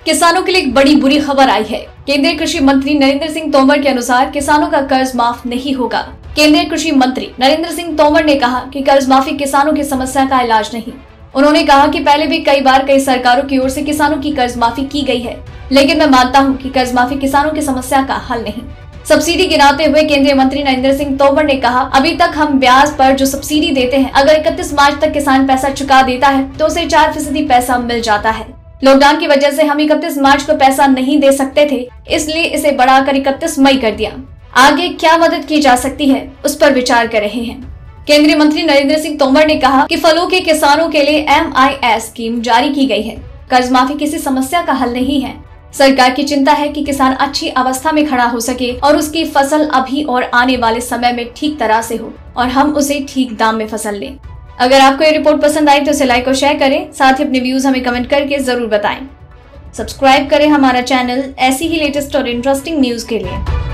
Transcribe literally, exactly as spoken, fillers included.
किसानों के लिए एक बड़ी बुरी खबर आई है। केंद्रीय कृषि मंत्री नरेंद्र सिंह तोमर के अनुसार किसानों का कर्ज माफ नहीं होगा। केंद्रीय कृषि मंत्री नरेंद्र सिंह तोमर ने कहा कि कर्ज माफी किसानों की समस्या का इलाज नहीं। उन्होंने कहा कि पहले भी कई बार कई सरकारों की ओर से किसानों की कर्ज माफी की गई है, लेकिन मैं मानता हूं कि कर्ज माफी किसानों की समस्या का हल नहीं। सब्सिडी गिनाते हुए केंद्रीय मंत्री नरेंद्र सिंह तोमर ने कहा, अभी तक हम ब्याज पर जो सब्सिडी देते हैं, अगर इकतीस मार्च तक किसान पैसा चुका देता है तो उसे चार फीसदी पैसा मिल जाता है। लॉकडाउन की वजह से हम इकतीस मार्च को पैसा नहीं दे सकते थे, इसलिए इसे बढ़ाकर इकतीस मई कर दिया। आगे क्या मदद की जा सकती है उस पर विचार कर रहे हैं। केंद्रीय मंत्री नरेंद्र सिंह तोमर ने कहा कि फलों के किसानों के लिए एम आई एस स्कीम जारी की गई है। कर्ज माफी किसी समस्या का हल नहीं है। सरकार की चिंता है कि किसान अच्छी अवस्था में खड़ा हो सके और उसकी फसल अभी और आने वाले समय में ठीक तरह से हो और हम उसे ठीक दाम में फसल लें। अगर आपको ये रिपोर्ट पसंद आई तो इसे लाइक और शेयर करें, साथ ही अपने व्यूज हमें कमेंट करके जरूर बताएं। सब्सक्राइब करें हमारा चैनल ऐसी ही लेटेस्ट और इंटरेस्टिंग न्यूज के लिए।